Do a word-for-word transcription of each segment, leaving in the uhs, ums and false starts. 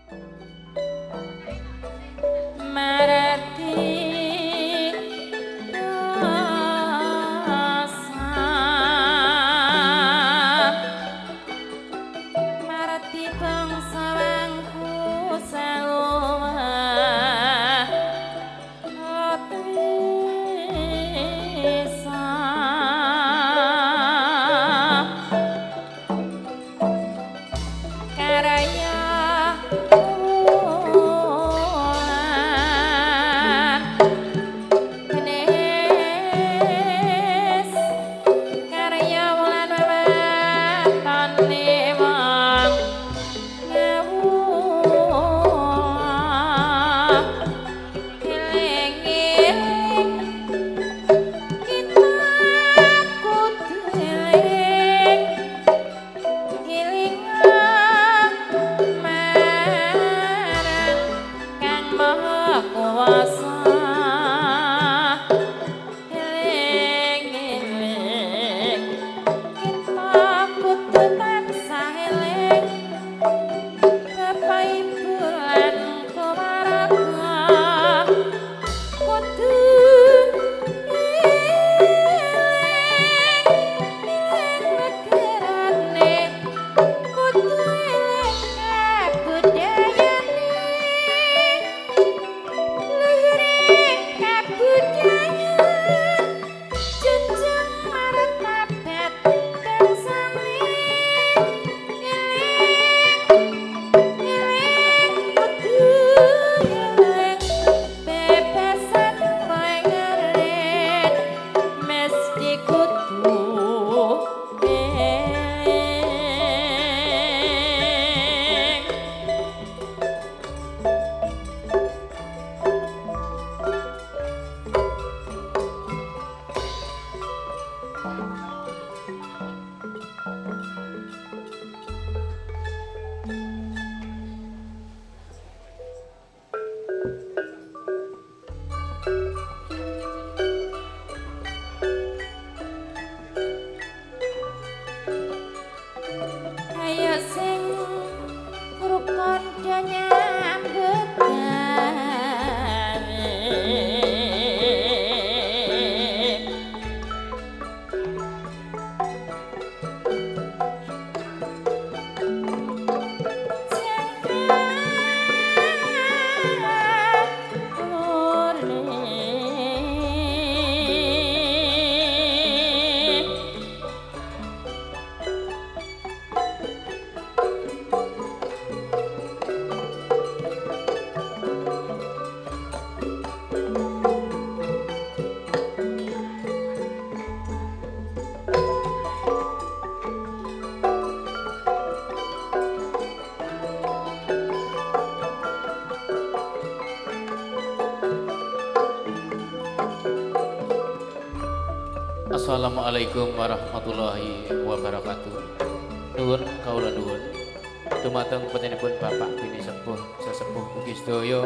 Assalamualaikum warahmatullahi wabarakatuh. Nuwun kawula nuwun. Dumateng petenipun Bapak Bini Sepuh sesepuh ugi sedaya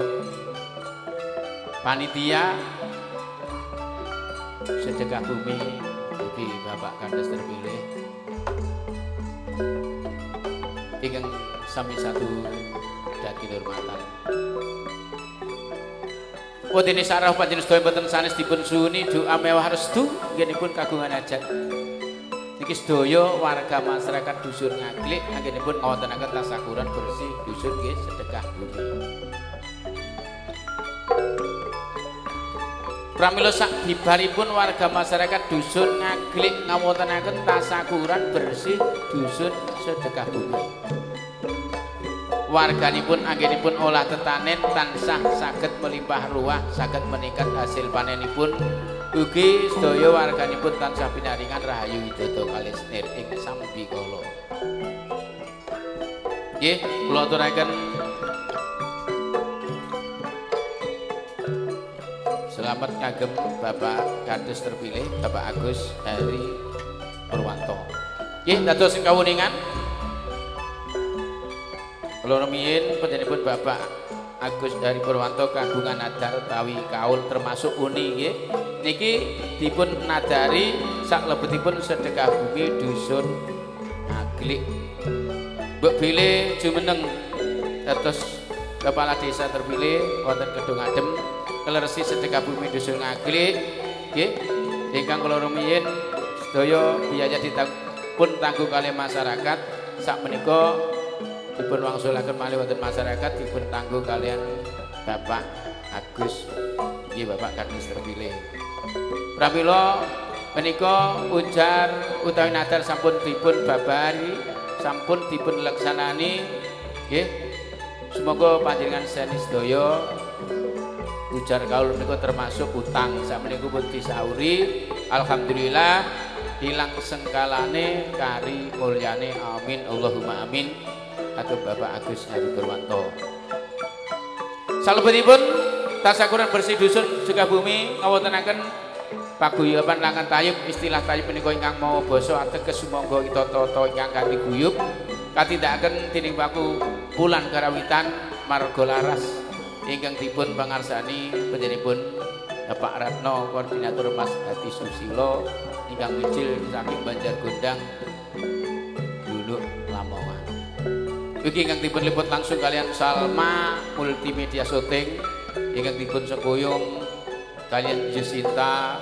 panitia sedekah bumi ugi Bapak Kandes terpilih ingkang sami satu dadi hormatan. Wadene sarah panjenengan sedaya boten sanes dipun suwuni doa mewah restu anggenipun kagungan hajat. Niki sedaya warga masyarakat dusun Ngaglik anggenipun ngawontenaken tasakuran bersih dusun nggih sedekah bumi. Pramila sak bibaripun warga masyarakat dusun Ngaglik ngawontenaken tasakuran bersih dusun sedekah bumi. Warganipun anggenipun olah tetanen tansah saged melimpah ruah, saged meningkat hasil panenipun. Ugi sedaya warganipun tansah pinaringan rahayu widodo kalisnir ing sambikala. Nggih, kula aturaken selamat kagem Bapak Kandes terpilih Bapak Agus Hari Purwanto. Nggih, dados ing kawuningan kula rumiyin panjenenganipun Bapak Agus Dari Purwanto kagungan nadar utawi kaul termasuk uni nggih. Niki dipun nadari saklebetipun sedekah bumi dusun Ngaglik. Mbok bilih jumeneng dados Kepala Desa terpilih wonten Kedung Adem Kleresi Sedekah Bumi Dusun Ngaglik nggih ingkang kula rumiyin sedaya biaya dipun tanggung kalih masyarakat sakmenika dipun wangsulaken malih wonten masyarakat dipun tanggung kalian Bapak Agus nggih Bapak Kadis terpilih. Pramila menika ujar utawi nadar sampun dipun babari sampun dipun laksanani nggih. Semoga panjenengan seni sedaya ujar kaul menika termasuk utang sakmenika pun disauri alhamdulillah hilang sengkalane kari mulyane amin Allahumma amin atur Bapak Agus Heru Purwanto. Salebetipun tasakuran bersih dusun Sukabumi ngawontenaken paguyuban langan tayub istilah tayub menika ingkang mawa basa ateges sumangga kita tata ingkang kanthi guyub katindakaken dening Paku Pulan Karawitan Marga Laras ingkang dipun pangarsani panjenenganipun Bapak Ratno Koordinator Mas Hati Susilo ingkang muncul saking Banjargondang Duluk Lamongan. Iki ingkang dipun liput langsung kalian Salma Multimedia Syuting ingkang dipun sekoyong kalian Jacinta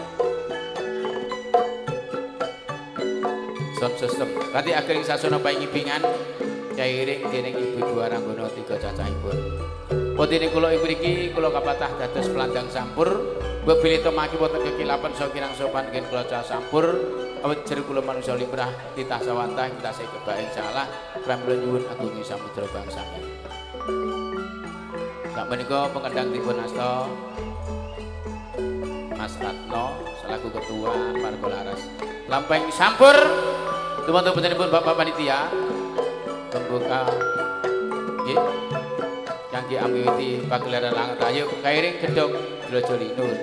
sound system. Kanthi ageng sasana pangibingan cairing dening Ibu Dua Ranggono tiga cacahipun. Podene kula ing mriki kula kapatah dados pelandang sampur. Mbok bilih temaki wonten kekilapan saha kirang sopan nggih kula cah sampur. Awit jer kula manungsa limrah titah sawantah kita sing kebaing salah pramila nyuwun agungi samudra bangsa. Sak menika pengendang dipun asta Mas Ratno selaku ketua Marga Laras. Lampahing sampur teman-teman panjenenganipun Bapak Panitia pembuka nggih kangge amiwiti pagelaran langet ayu kairing gedhong Drajali Nur.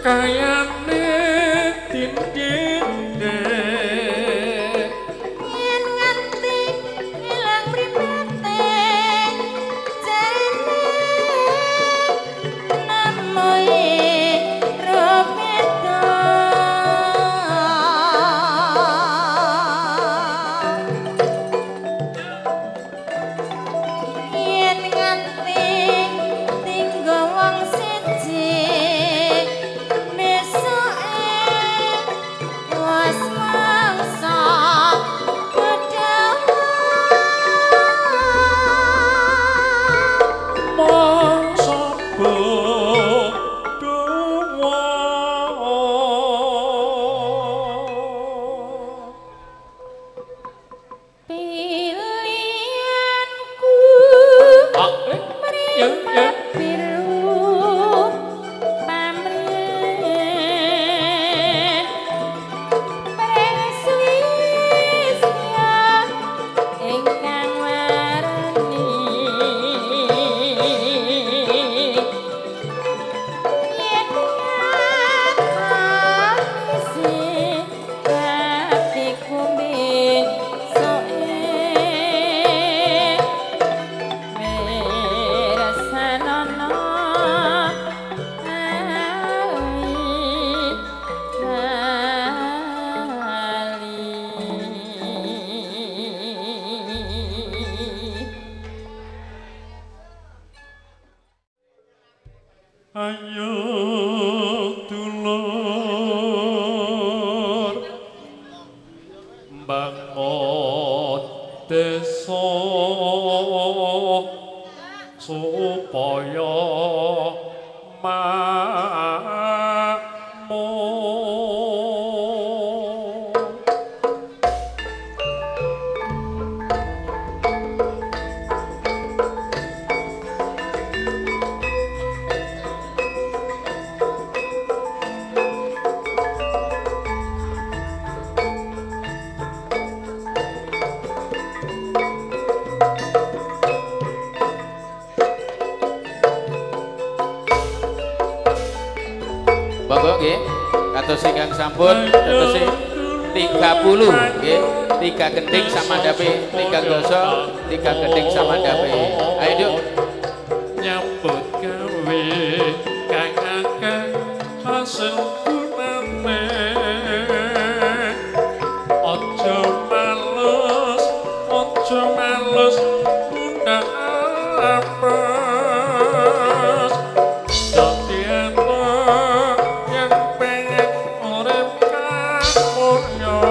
kayane tindine yen nganti ilang mripate jarene namoe robeta yen nganti tinggo wong siji was mangsa kedawa mangsa bedawa pilihanku ah eh ya ya biru pamrih preswisya ingkang warni yen ngatasi tapi kumbing soe Merasanana ayo dulur bangun desa supaya makmur Monggo nggih, kados ingkang sampun dados tiga puluh nggih, tiga gending samandape, tiga dosa, tiga gending samandape. Ayo Duk. nyambut gawe kang akeh hasil gunane aja males aja males undang apes dadi enak yang pengen urip kamulya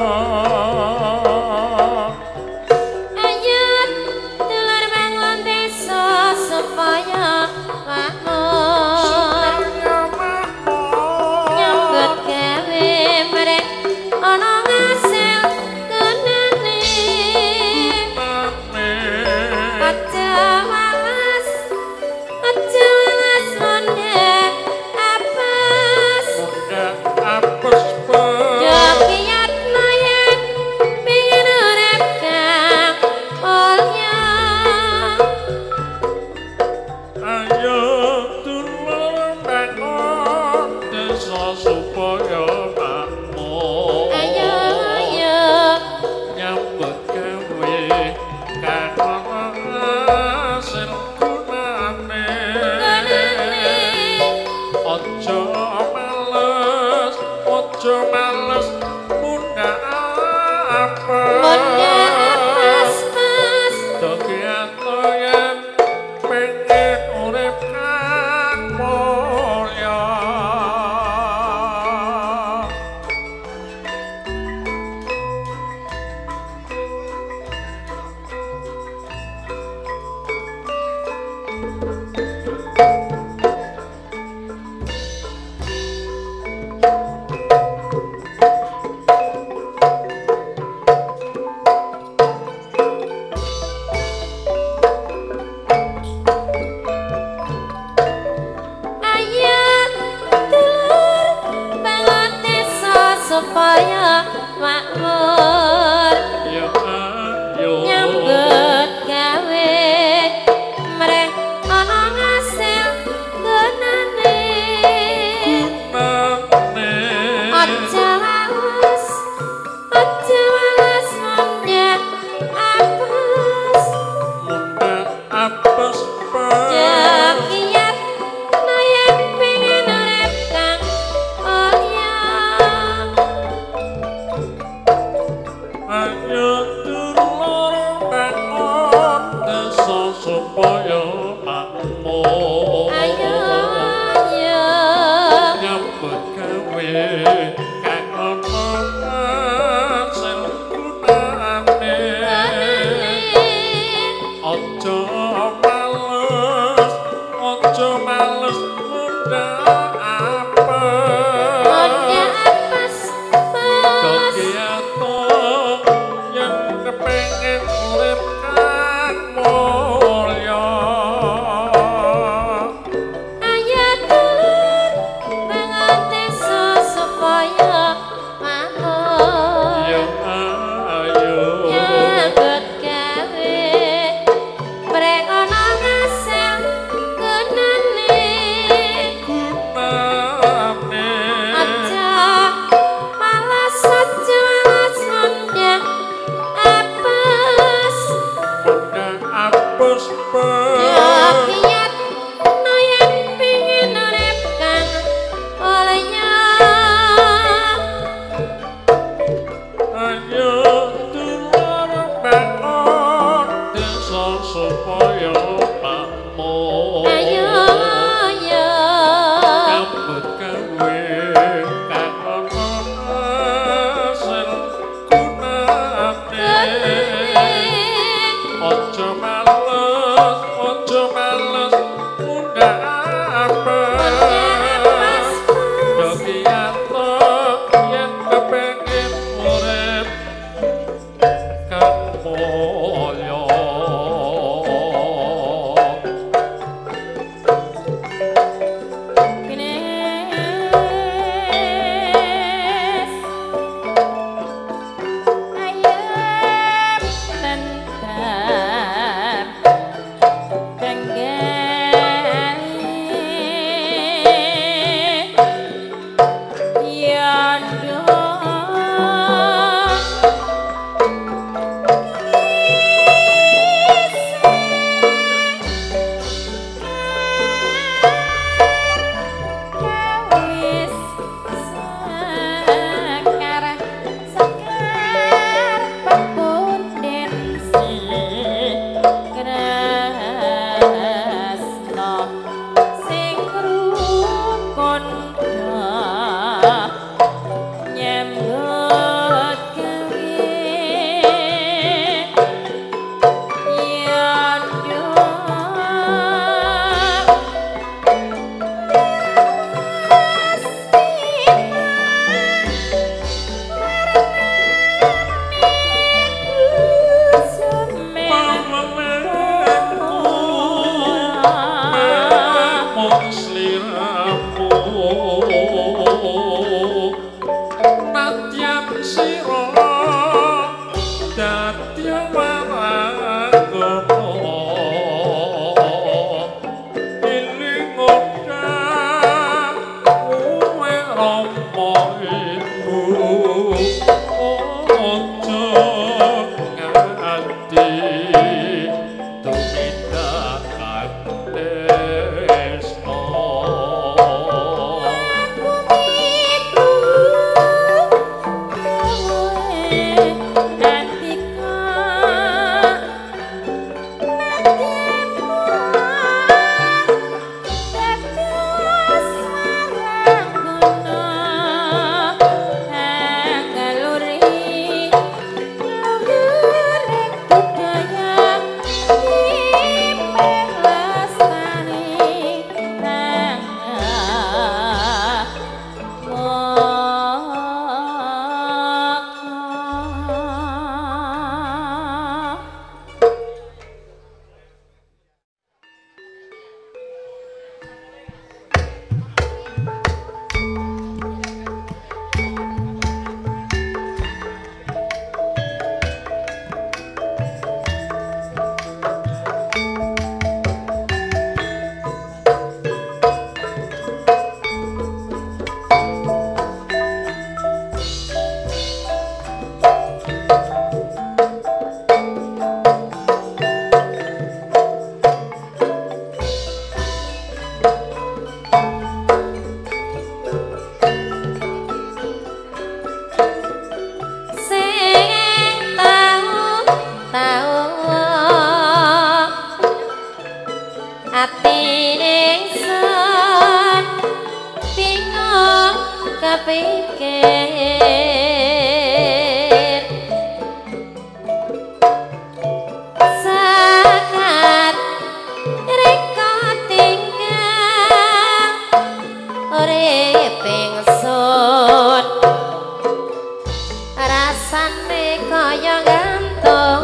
ayat dulur bangun desa supaya makmur nyambut gawe merek ana ngasil kenane aja malas aja malas monde apes apes jokiat yen pengen urip kang mulya ayo dulur bangun desa supaya makmur ayo ayo nyambut gawe kang hasil gunane aja males aja males munda apes monde apes mas Doki atoyan pengen urip kang mulya gawe kang ono hasil gunane aja males aja males munda apa Munda apes mas kegiatan yang kepengen urip kang mulya Ayo dulur bangun desa supaya kepikir sakat reka tinggal urip ingsun rasane kaya gantung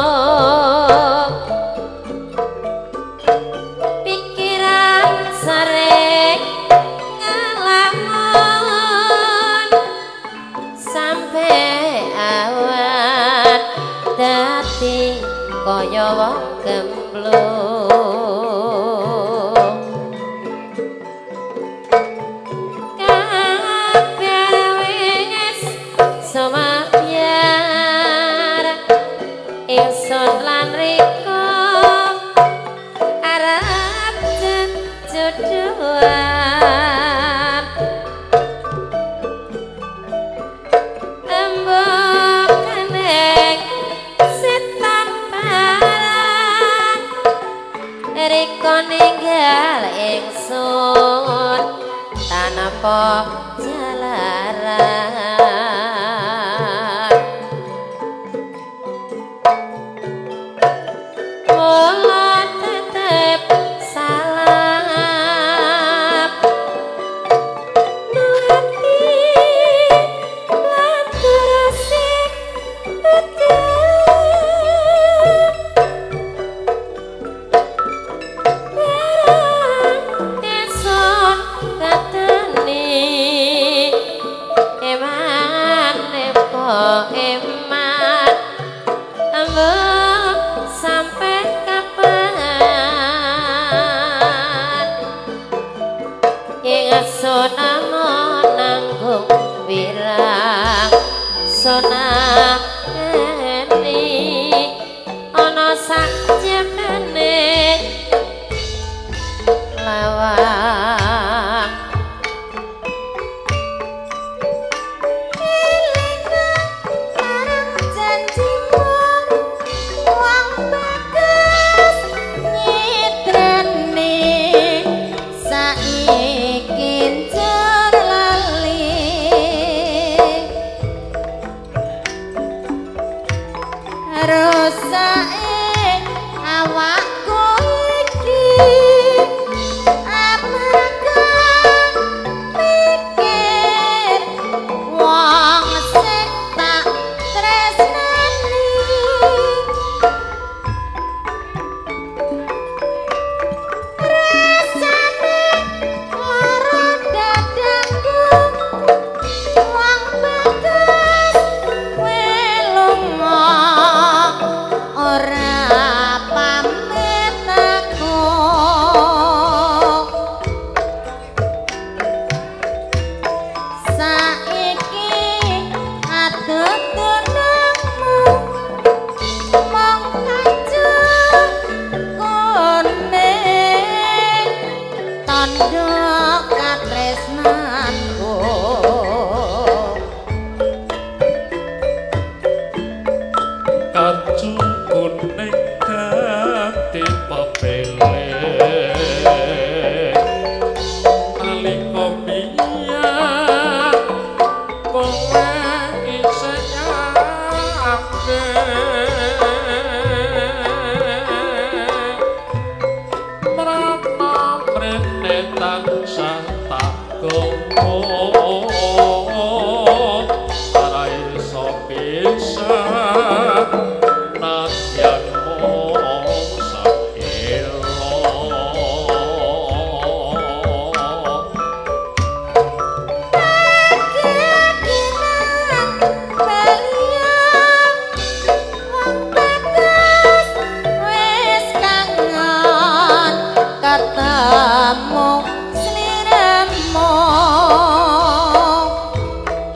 pikiran sering ngalamun sampai awat dadi kaya wong gemblung kabeh wis sumabyar ingsun lan riko arep jodohan embok keneng setan parang riko ninggal ingsun tanpa jalaran mula tetep salap nuhati lan terasik udep barang ingsun kateni eman nepo eman ambek sampai kapan ingsun ana nanggung wirang sonani ana sak jemene lawang Rusae awakku iki amarga mikir wong sing tak tresnani rasane lara dadaku wong bagus welunga ora pamit aku saiki atutunanmu mong kacu kuning tondo katresnanku kacu kuning dadi pepele nalika biyen kowe isih nyake mrana mrene tansah tak gowo ora iso pisah nadyan mung sakelo ketemu sliramu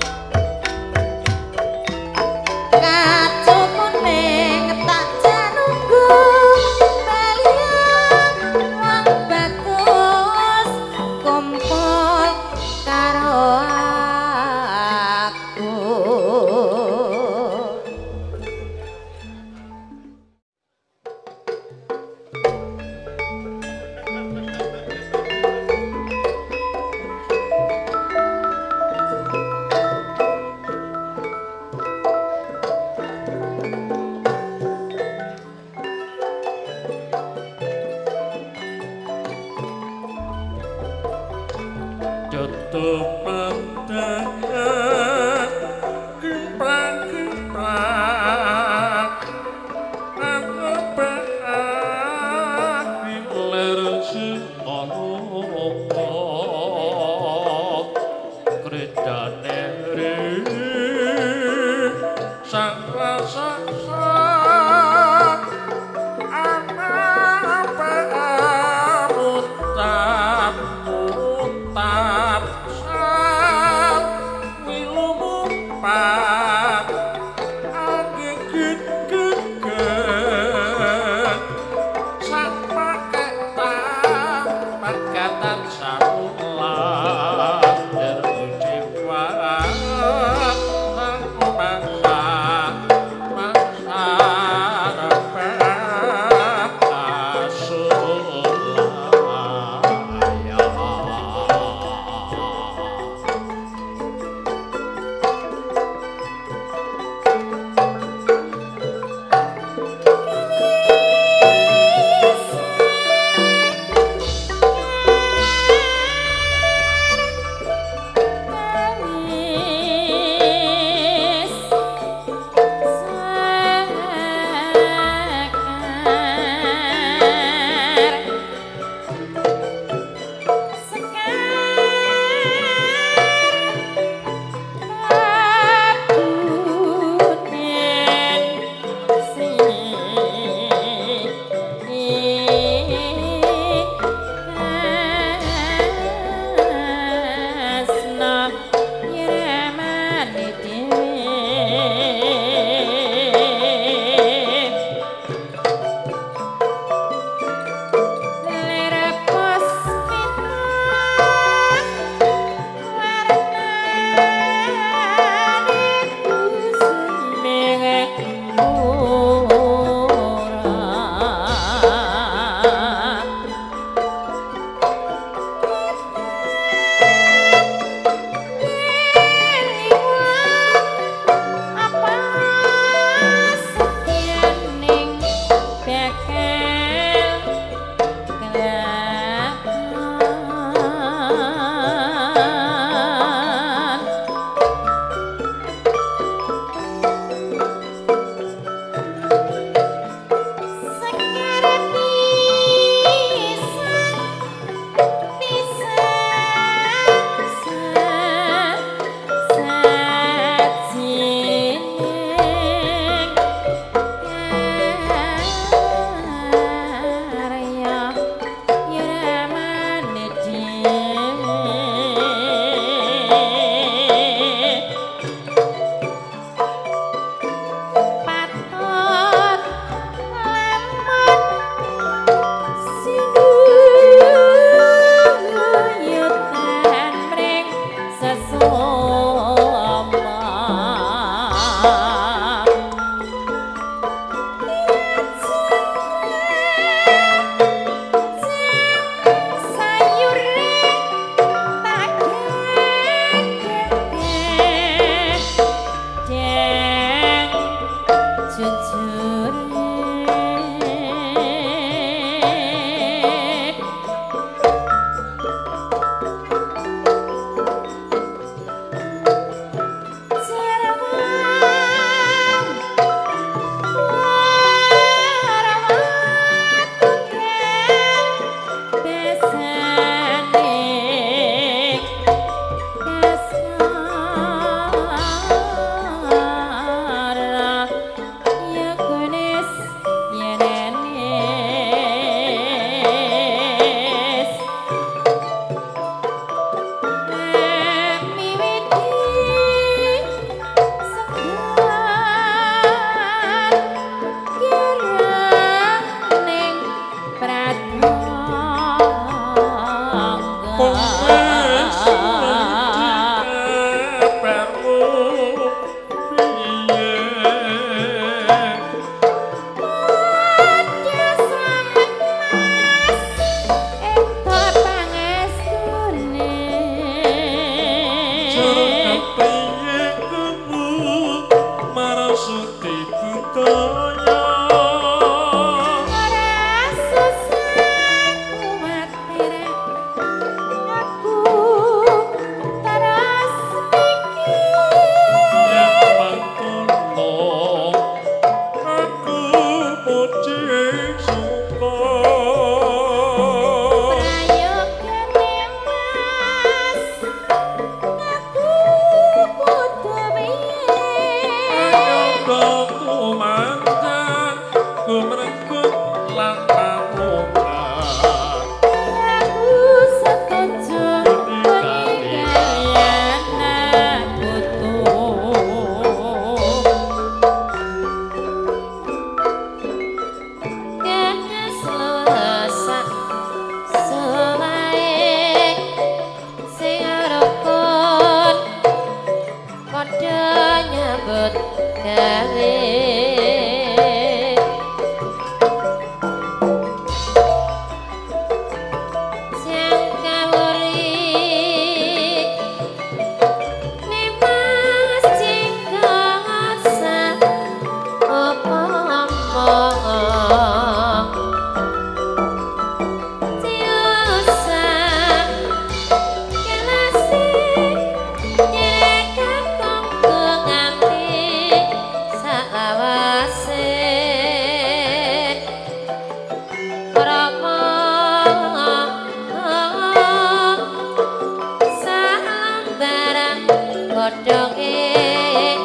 godhonge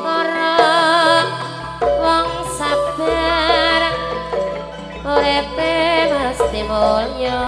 para wong sabar uripe mesti mulya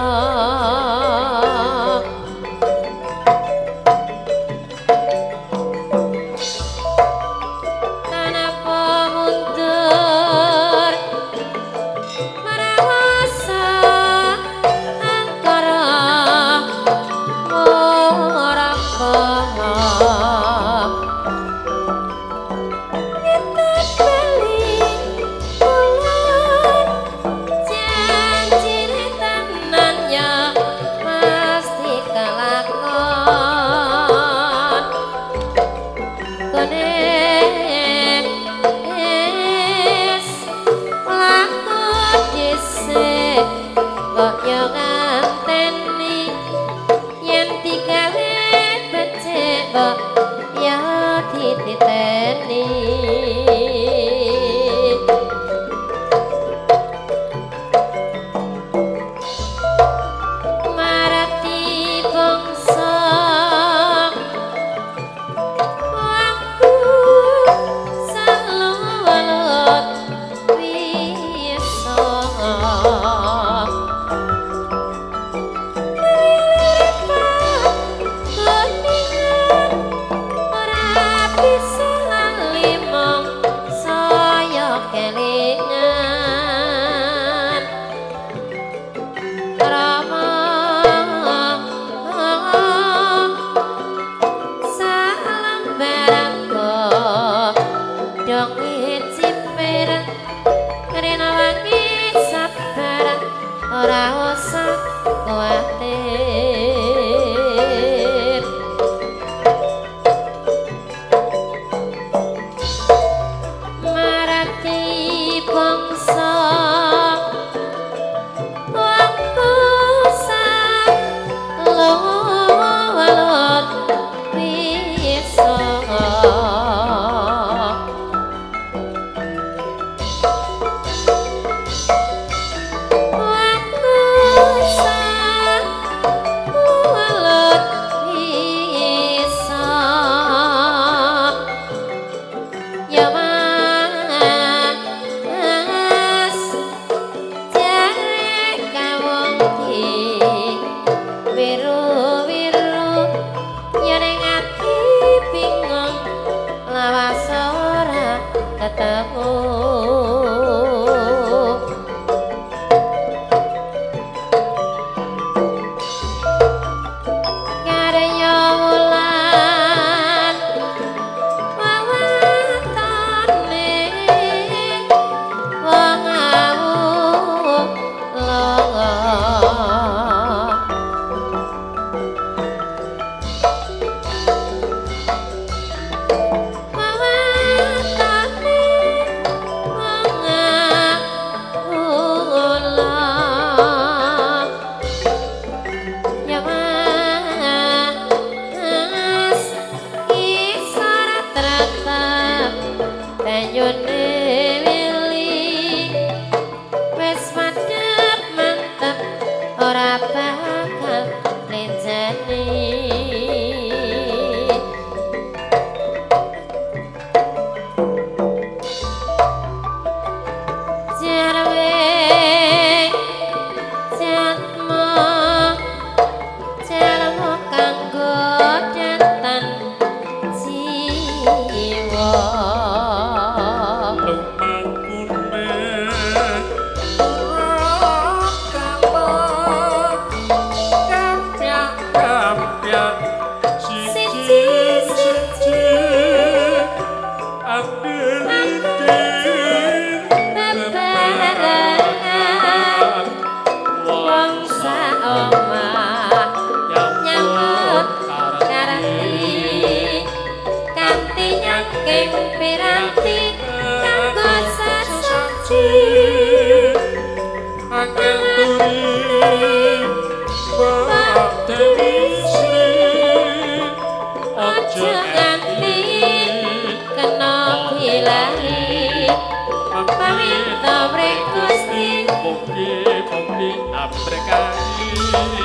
Mugi-mugi abrekahi